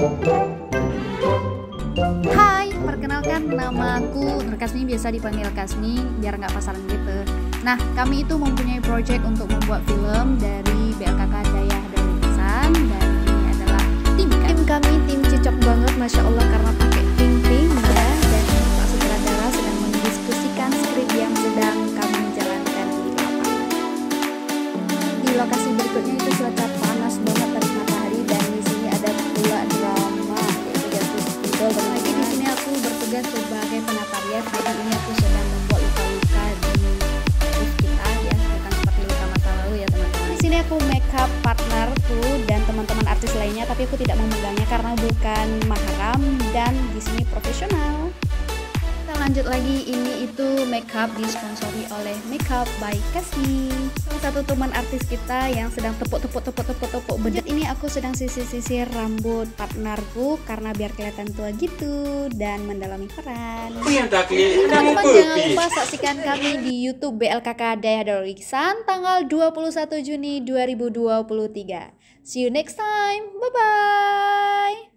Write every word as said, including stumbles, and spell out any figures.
Hai, perkenalkan namaku Nur Kasmi, biasa dipanggil Kasmi biar nggak pasaran gitu. Nah, kami itu mempunyai project untuk membuat film dari B L K K Daya Daur Iksan, dan ini adalah tim tim kami, tim cocok banget, masya Allah, karena pakai tim-tim ya. Dan Pak Sutradara sedang mendiskusikan skrip yang sedang kami jalankan di lapangan. Di lokasi berikutnya itu cuaca panas banget, terik matahari, dan di sini ada pula drama yaitu jatuh idol. Lagi di sini aku bertugas sebagai penata rias, jadi ini aku sedang membuat luka-luka di tubuh kita ya, bukan seperti luka masa lalu ya teman-teman. Di sini aku makeup partnerku dan teman-teman artis lainnya, tapi aku tidak memegangnya karena bukan mahram dan di sini profesional. Kita lanjut lagi, ini itu makeup disponsori oleh Makeup by Kasmi, salah satu teman artis kita yang sedang tepuk-tepuk-tepuk-tepuk-tepuk bedak. Ini aku sedang sisir-sisir rambut partnerku karena biar kelihatan tua gitu dan mendalami peran. Teman-teman jangan lupa saksikan kami di YouTube B L K K Daya Daur Iksan tanggal dua puluh satu Juni dua ribu dua puluh tiga. See you next time, bye bye.